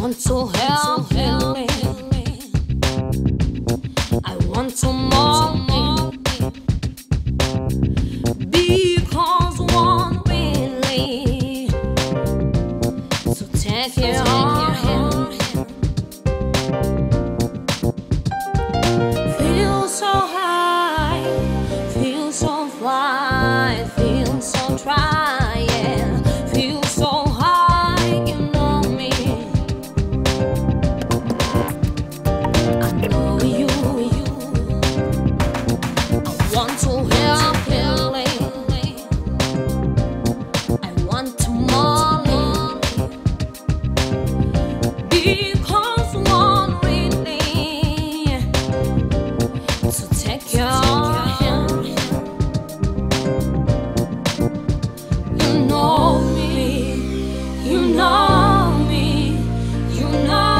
want to help healing. I want to more because one really to take it on. Feel so high, feel so fly, feel so dry, yeah. Feel so high, you know me. I know you. I want to help healing. I want to more because one really to take your hand. You know me, you know me, you know.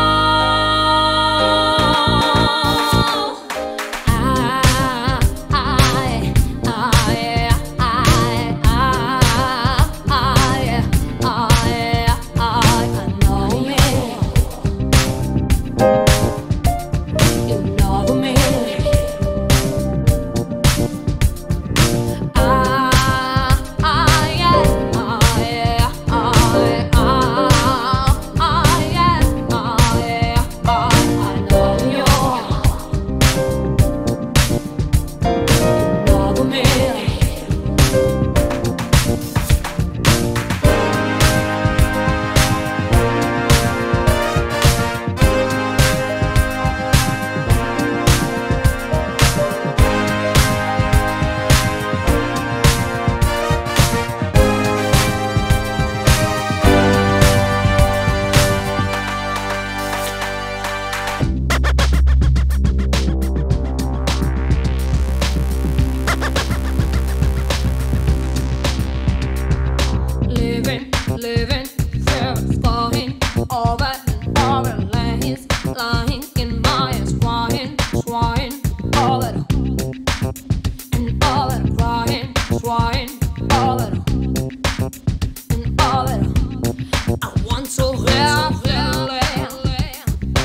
Living, fears going over and over, lying in my eyes, crying all at and all at crying all at and all at. I want to help healing.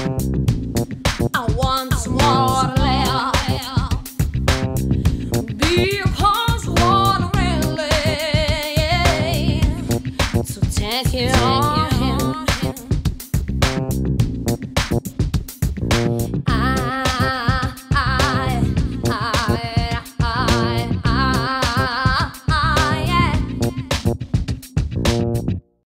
I want some more to live because one really to take it on.